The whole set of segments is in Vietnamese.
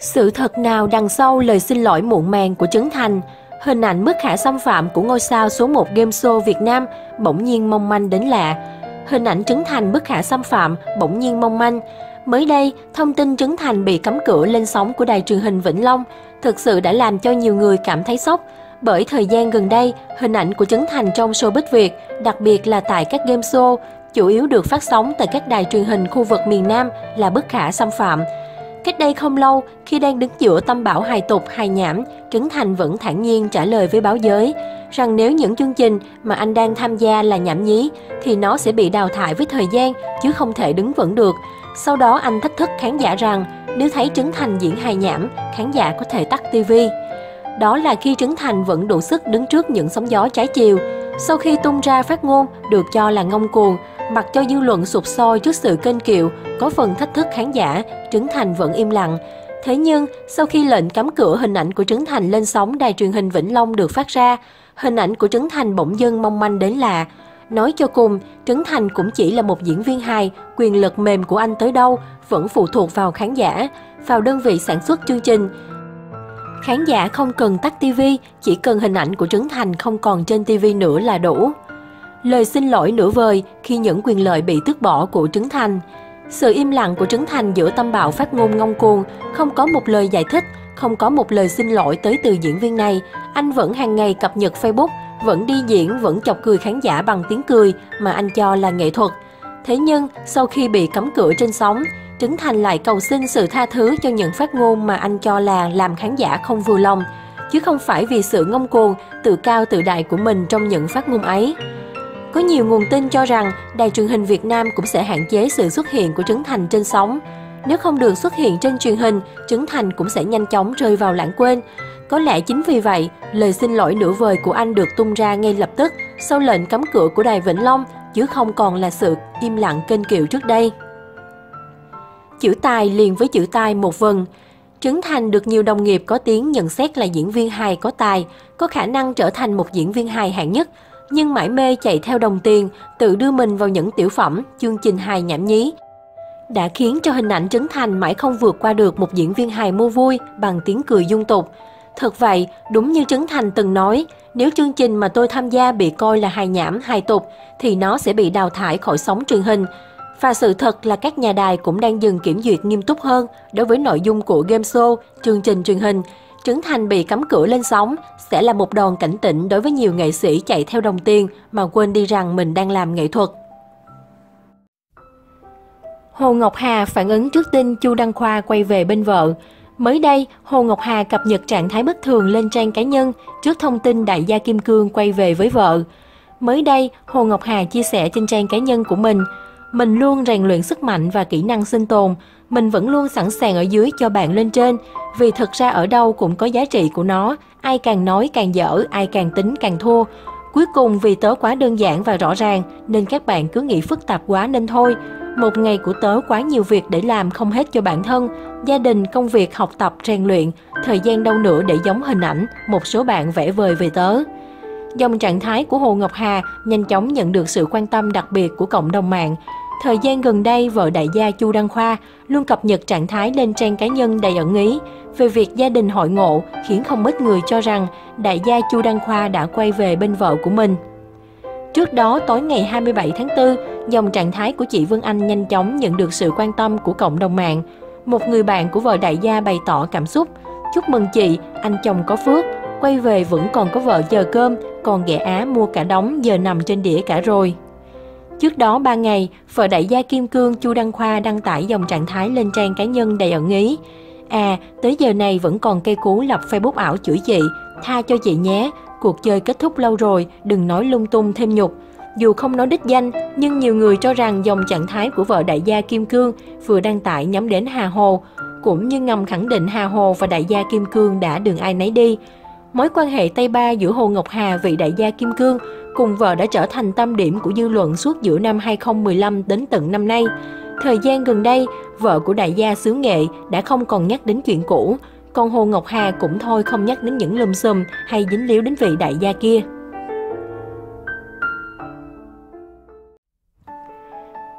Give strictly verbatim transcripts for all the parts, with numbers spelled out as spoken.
Sự thật nào đằng sau lời xin lỗi muộn màng của Trấn Thành? Hình ảnh bất khả xâm phạm của ngôi sao số một game show Việt Nam bỗng nhiên mong manh đến lạ. Hình ảnh Trấn Thành bất khả xâm phạm bỗng nhiên mong manh. Mới đây, thông tin Trấn Thành bị cấm cửa lên sóng của đài truyền hình Vĩnh Long thực sự đã làm cho nhiều người cảm thấy sốc. Bởi thời gian gần đây, hình ảnh của Trấn Thành trong showbiz Việt, đặc biệt là tại các game show, chủ yếu được phát sóng tại các đài truyền hình khu vực miền Nam là bất khả xâm phạm. Cách đây không lâu, khi đang đứng giữa tâm bão hài tục, hài nhảm, Trấn Thành vẫn thản nhiên trả lời với báo giới rằng nếu những chương trình mà anh đang tham gia là nhảm nhí, thì nó sẽ bị đào thải với thời gian, chứ không thể đứng vững được. Sau đó anh thách thức khán giả rằng nếu thấy Trấn Thành diễn hài nhảm, khán giả có thể tắt ti vi. Đó là khi Trấn Thành vẫn đủ sức đứng trước những sóng gió trái chiều. Sau khi tung ra phát ngôn được cho là ngông cuồng, mặc cho dư luận sụp sôi trước sự kênh kiệu, có phần thách thức khán giả, Trấn Thành vẫn im lặng. Thế nhưng, sau khi lệnh cấm cửa hình ảnh của Trấn Thành lên sóng đài truyền hình Vĩnh Long được phát ra, hình ảnh của Trấn Thành bỗng dưng mong manh đến lạ. Nói cho cùng, Trấn Thành cũng chỉ là một diễn viên hài, quyền lực mềm của anh tới đâu vẫn phụ thuộc vào khán giả, vào đơn vị sản xuất chương trình. Khán giả không cần tắt ti vi, chỉ cần hình ảnh của Trấn Thành không còn trên ti vi nữa là đủ. Lời xin lỗi nửa vời khi những quyền lợi bị tước bỏ của Trấn Thành. Sự im lặng của Trấn Thành giữa tâm bão phát ngôn ngông cuồng, không có một lời giải thích, không có một lời xin lỗi tới từ diễn viên này. Anh vẫn hàng ngày cập nhật Facebook, vẫn đi diễn, vẫn chọc cười khán giả bằng tiếng cười mà anh cho là nghệ thuật. Thế nhưng, sau khi bị cấm cửa trên sóng, Trấn Thành lại cầu xin sự tha thứ cho những phát ngôn mà anh cho là làm khán giả không vừa lòng, chứ không phải vì sự ngông cuồng, tự cao tự đại của mình trong những phát ngôn ấy. Có nhiều nguồn tin cho rằng đài truyền hình Việt Nam cũng sẽ hạn chế sự xuất hiện của Trấn Thành trên sóng. Nếu không được xuất hiện trên truyền hình, Trấn Thành cũng sẽ nhanh chóng rơi vào lãng quên. Có lẽ chính vì vậy, lời xin lỗi nửa vời của anh được tung ra ngay lập tức sau lệnh cấm cửa của đài Vĩnh Long, chứ không còn là sự im lặng kênh kiệu trước đây. Chữ tài liền với chữ tài một vần. Trấn Thành được nhiều đồng nghiệp có tiếng nhận xét là diễn viên hài có tài, có khả năng trở thành một diễn viên hài hạng nhất, nhưng mải mê chạy theo đồng tiền, tự đưa mình vào những tiểu phẩm, chương trình hài nhảm nhí, đã khiến cho hình ảnh Trấn Thành mãi không vượt qua được một diễn viên hài mua vui bằng tiếng cười dung tục. Thật vậy, đúng như Trấn Thành từng nói, nếu chương trình mà tôi tham gia bị coi là hài nhảm, hài tục, thì nó sẽ bị đào thải khỏi sóng truyền hình. Và sự thật là các nhà đài cũng đang dần kiểm duyệt nghiêm túc hơn đối với nội dung của game show, chương trình truyền hình. Trấn Thành bị cấm cửa lên sóng sẽ là một đòn cảnh tỉnh đối với nhiều nghệ sĩ chạy theo đồng tiền mà quên đi rằng mình đang làm nghệ thuật. Hồ Ngọc Hà phản ứng trước tin Chu Đăng Khoa quay về bên vợ. Mới đây, Hồ Ngọc Hà cập nhật trạng thái bất thường lên trang cá nhân trước thông tin đại gia Kim Cương quay về với vợ. Mới đây, Hồ Ngọc Hà chia sẻ trên trang cá nhân của mình: "Mình luôn rèn luyện sức mạnh và kỹ năng sinh tồn. Mình vẫn luôn sẵn sàng ở dưới cho bạn lên trên. Vì thực ra ở đâu cũng có giá trị của nó. Ai càng nói càng dở, ai càng tính càng thua. Cuối cùng vì tớ quá đơn giản và rõ ràng nên các bạn cứ nghĩ phức tạp quá nên thôi. Một ngày của tớ quá nhiều việc để làm không hết cho bản thân, gia đình, công việc, học tập, rèn luyện. Thời gian đâu nữa để giống hình ảnh một số bạn vẽ vời về tớ." Dòng trạng thái của Hồ Ngọc Hà nhanh chóng nhận được sự quan tâm đặc biệt của cộng đồng mạng. Thời gian gần đây, vợ đại gia Chu Đăng Khoa luôn cập nhật trạng thái lên trang cá nhân đầy ẩn ý về việc gia đình hội ngộ, khiến không ít người cho rằng đại gia Chu Đăng Khoa đã quay về bên vợ của mình. Trước đó, tối ngày hai mươi bảy tháng tư, dòng trạng thái của chị Vân Anh nhanh chóng nhận được sự quan tâm của cộng đồng mạng. Một người bạn của vợ đại gia bày tỏ cảm xúc: "Chúc mừng chị, anh chồng có phước, quay về vẫn còn có vợ chờ cơm, còn ghẻ Á mua cả đống giờ nằm trên đĩa cả rồi." Trước đó ba ngày, vợ đại gia Kim Cương Chu Đăng Khoa đăng tải dòng trạng thái lên trang cá nhân đầy ẩn ý: "À, tới giờ này vẫn còn cây cú lập Facebook ảo chửi chị, tha cho chị nhé, cuộc chơi kết thúc lâu rồi, đừng nói lung tung thêm nhục." Dù không nói đích danh, nhưng nhiều người cho rằng dòng trạng thái của vợ đại gia Kim Cương vừa đăng tải nhắm đến Hà Hồ, cũng như ngầm khẳng định Hà Hồ và đại gia Kim Cương đã đường ai nấy đi. Mối quan hệ tay ba giữa Hồ Ngọc Hà vị đại gia Kim Cương cùng vợ đã trở thành tâm điểm của dư luận suốt giữa năm hai không một lăm đến tận năm nay. Thời gian gần đây, vợ của đại gia xứ nghệ đã không còn nhắc đến chuyện cũ, còn Hồ Ngọc Hà cũng thôi không nhắc đến những lùm xùm hay dính líu đến vị đại gia kia. Hóa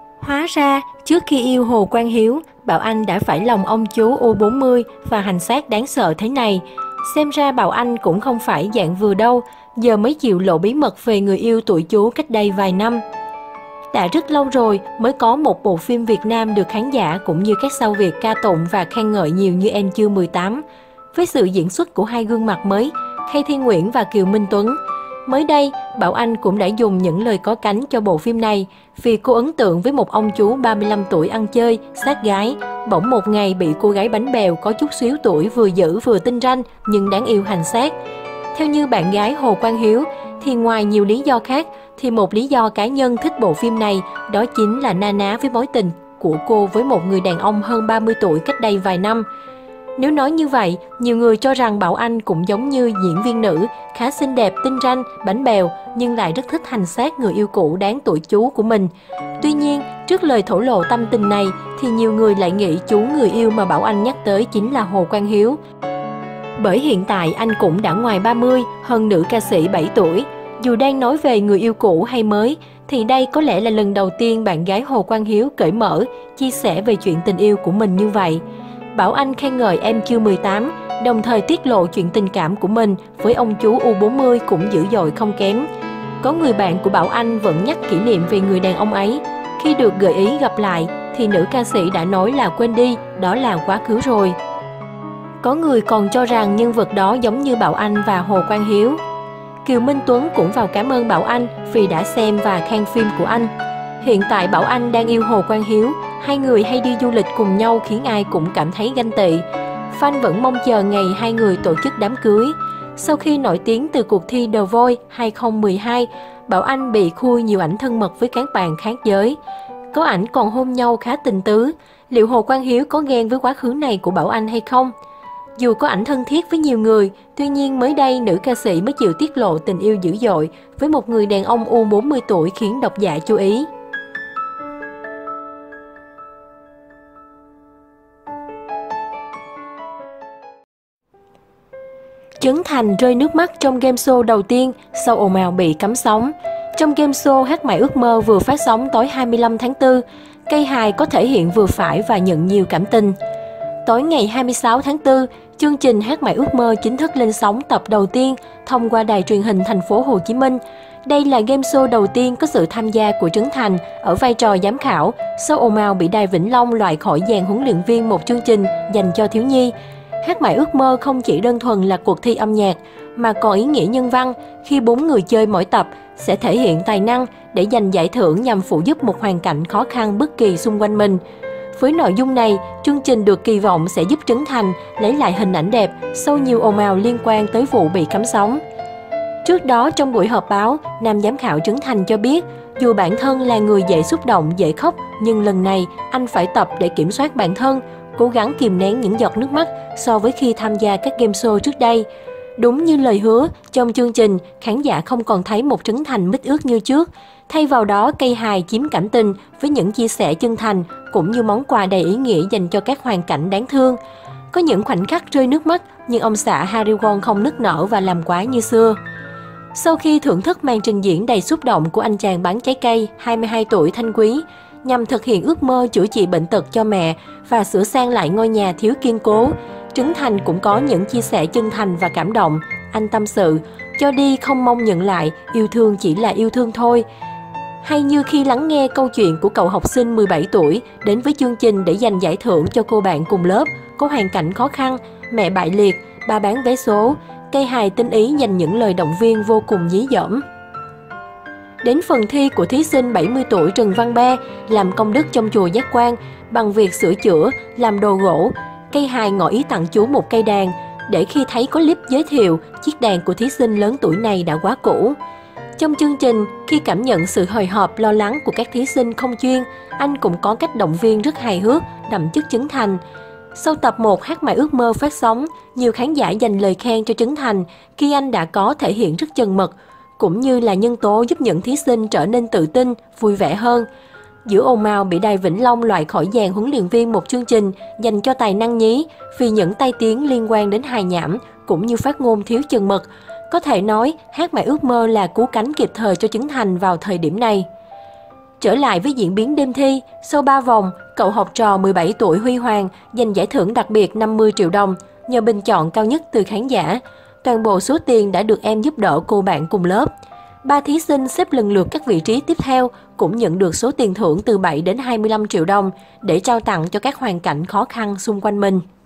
Hóa ra, trước khi yêu Hồ Quang Hiếu, Bảo Anh đã phải lòng ông chú u bốn mươi và hành xác đáng sợ thế này. Xem ra Bảo Anh cũng không phải dạng vừa đâu, giờ mới chịu lộ bí mật về người yêu tuổi chú cách đây vài năm. Đã rất lâu rồi mới có một bộ phim Việt Nam được khán giả cũng như các sao Việt ca tụng và khen ngợi nhiều như Em Chưa mười tám. Với sự diễn xuất của hai gương mặt mới, Khay Thiên Nguyễn và Kiều Minh Tuấn. Mới đây, Bảo Anh cũng đã dùng những lời có cánh cho bộ phim này vì cô ấn tượng với một ông chú ba mươi lăm tuổi ăn chơi, sát gái, bỗng một ngày bị cô gái bánh bèo có chút xíu tuổi vừa dữ vừa tinh ranh nhưng đáng yêu hành xác. Theo như bạn gái Hồ Quang Hiếu, thì ngoài nhiều lý do khác, thì một lý do cá nhân thích bộ phim này đó chính là na ná với mối tình của cô với một người đàn ông hơn ba mươi tuổi cách đây vài năm. Nếu nói như vậy, nhiều người cho rằng Bảo Anh cũng giống như diễn viên nữ, khá xinh đẹp, tinh ranh, bánh bèo nhưng lại rất thích hành xác người yêu cũ đáng tuổi chú của mình. Tuy nhiên, trước lời thổ lộ tâm tình này thì nhiều người lại nghĩ chú người yêu mà Bảo Anh nhắc tới chính là Hồ Quang Hiếu. Bởi hiện tại anh cũng đã ngoài ba mươi, hơn nữ ca sĩ bảy tuổi. Dù đang nói về người yêu cũ hay mới, thì đây có lẽ là lần đầu tiên bạn gái Hồ Quang Hiếu cởi mở, chia sẻ về chuyện tình yêu của mình như vậy. Bảo Anh khen ngợi Em Chưa mười tám, đồng thời tiết lộ chuyện tình cảm của mình với ông chú u bốn mươi cũng dữ dội không kém. Có người bạn của Bảo Anh vẫn nhắc kỷ niệm về người đàn ông ấy. Khi được gợi ý gặp lại, thì nữ ca sĩ đã nói là quên đi, đó là quá khứ rồi. Có người còn cho rằng nhân vật đó giống như Bảo Anh và Hồ Quang Hiếu. Kiều Minh Tuấn cũng vào cảm ơn Bảo Anh vì đã xem và khen phim của anh. Hiện tại Bảo Anh đang yêu Hồ Quang Hiếu, hai người hay đi du lịch cùng nhau khiến ai cũng cảm thấy ganh tị. Fan vẫn mong chờ ngày hai người tổ chức đám cưới. Sau khi nổi tiếng từ cuộc thi The Voice hai không một hai, Bảo Anh bị khui nhiều ảnh thân mật với các bạn khác giới. Có ảnh còn hôn nhau khá tình tứ. Liệu Hồ Quang Hiếu có ghen với quá khứ này của Bảo Anh hay không? Dù có ảnh thân thiết với nhiều người, tuy nhiên mới đây nữ ca sĩ mới chịu tiết lộ tình yêu dữ dội với một người đàn ông u bốn mươi tuổi khiến độc giả chú ý. Trấn Thành rơi nước mắt trong game show đầu tiên sau ồn ào bị cấm sóng. Trong game show Hát Mãi Ước Mơ vừa phát sóng tối hai mươi lăm tháng tư, cây hài có thể hiện vừa phải và nhận nhiều cảm tình. Tối ngày hai mươi sáu tháng tư, chương trình Hát Mãi Ước Mơ chính thức lên sóng tập đầu tiên thông qua đài truyền hình thành phố Hồ Chí Minh. Đây là game show đầu tiên có sự tham gia của Trấn Thành ở vai trò giám khảo sau ồn ào bị Đài Vĩnh Long loại khỏi dàn huấn luyện viên một chương trình dành cho thiếu nhi. Hát Mãi Ước Mơ không chỉ đơn thuần là cuộc thi âm nhạc mà còn ý nghĩa nhân văn khi bốn người chơi mỗi tập sẽ thể hiện tài năng để giành giải thưởng nhằm phụ giúp một hoàn cảnh khó khăn bất kỳ xung quanh mình. Với nội dung này, chương trình được kỳ vọng sẽ giúp Trấn Thành lấy lại hình ảnh đẹp sau nhiều ồn ào liên quan tới vụ bị cấm sóng. Trước đó, trong buổi họp báo, nam giám khảo Trấn Thành cho biết dù bản thân là người dễ xúc động, dễ khóc, nhưng lần này anh phải tập để kiểm soát bản thân, cố gắng kìm nén những giọt nước mắt so với khi tham gia các game show trước đây. Đúng như lời hứa, trong chương trình, khán giả không còn thấy một Trấn Thành mít ướt như trước. Thay vào đó, cây hài chiếm cảm tình với những chia sẻ chân thành cũng như món quà đầy ý nghĩa dành cho các hoàn cảnh đáng thương. Có những khoảnh khắc rơi nước mắt, nhưng ông xã Harry Won không nức nở và làm quái như xưa. Sau khi thưởng thức màn trình diễn đầy xúc động của anh chàng bán trái cây hai mươi hai tuổi Thanh Quý, nhằm thực hiện ước mơ chữa trị bệnh tật cho mẹ và sửa sang lại ngôi nhà thiếu kiên cố, Trấn Thành cũng có những chia sẻ chân thành và cảm động. Anh tâm sự, cho đi không mong nhận lại, yêu thương chỉ là yêu thương thôi. Hay như khi lắng nghe câu chuyện của cậu học sinh mười bảy tuổi đến với chương trình để giành giải thưởng cho cô bạn cùng lớp, có hoàn cảnh khó khăn, mẹ bại liệt, ba bán vé số, cây hài tinh ý dành những lời động viên vô cùng dí dỏm. Đến phần thi của thí sinh bảy mươi tuổi Trần Văn Be làm công đức trong chùa Giác Quan bằng việc sửa chữa, làm đồ gỗ, cây hài ngỏ ý tặng chú một cây đàn, để khi thấy có clip giới thiệu, chiếc đàn của thí sinh lớn tuổi này đã quá cũ. Trong chương trình, khi cảm nhận sự hồi hộp lo lắng của các thí sinh không chuyên, anh cũng có cách động viên rất hài hước, đậm chất Trấn Thành. Sau tập một Hát Mãi Ước Mơ phát sóng, nhiều khán giả dành lời khen cho Trấn Thành khi anh đã có thể hiện rất chân mật, cũng như là nhân tố giúp những thí sinh trở nên tự tin, vui vẻ hơn. Giữa ồn ào bị Đài Vĩnh Long loại khỏi dàn huấn luyện viên một chương trình dành cho tài năng nhí vì những tai tiếng liên quan đến hài nhảm cũng như phát ngôn thiếu chân mật, có thể nói Hát Mãi Ước Mơ là cứu cánh kịp thời cho Trấn Thành vào thời điểm này. Trở lại với diễn biến đêm thi, sau ba vòng, cậu học trò mười bảy tuổi Huy Hoàng giành giải thưởng đặc biệt năm mươi triệu đồng nhờ bình chọn cao nhất từ khán giả. Toàn bộ số tiền đã được em giúp đỡ cô bạn cùng lớp. Ba thí sinh xếp lần lượt các vị trí tiếp theo cũng nhận được số tiền thưởng từ bảy đến hai mươi lăm triệu đồng để trao tặng cho các hoàn cảnh khó khăn xung quanh mình.